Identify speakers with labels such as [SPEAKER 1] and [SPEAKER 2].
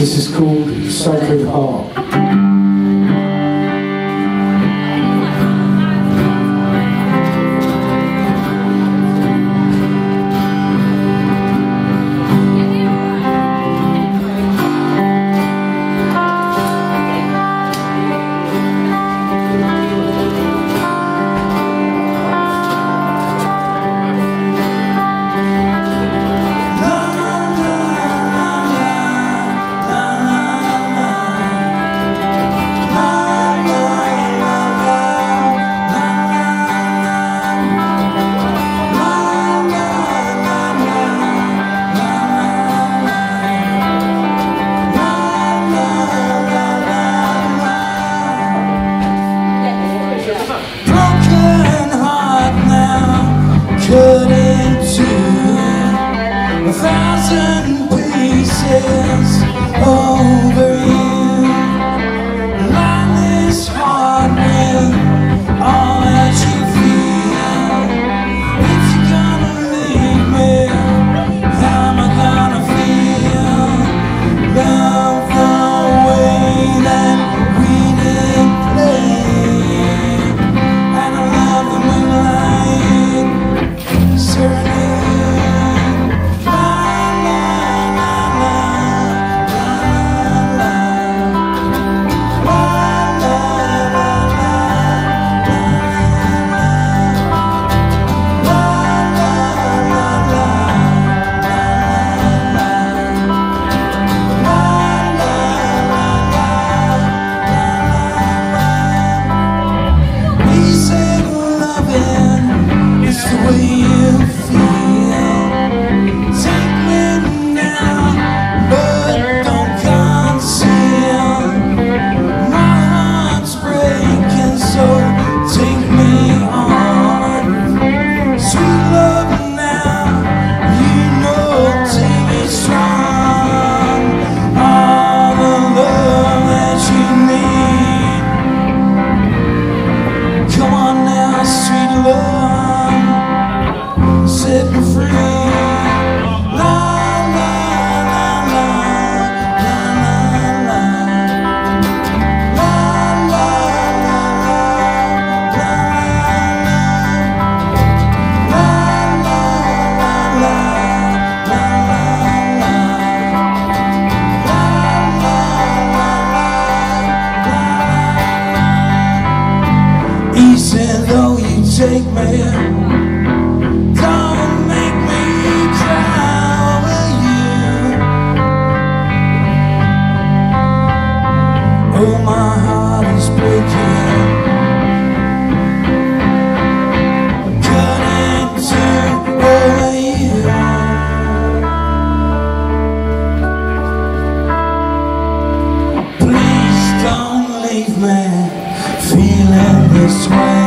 [SPEAKER 1] This is called Sacred Heart.
[SPEAKER 2] Cut into 1,000 pieces over you. Line this heart with all that you feel. If you're gonna leave me, how am I gonna feel? Love the way that we did play, and I love the moonlight serenade. Set me free. La la la la la la la la la la. Easy though you take me. Oh, my heart is breaking. Cut into over you. Please don't leave me feeling this way.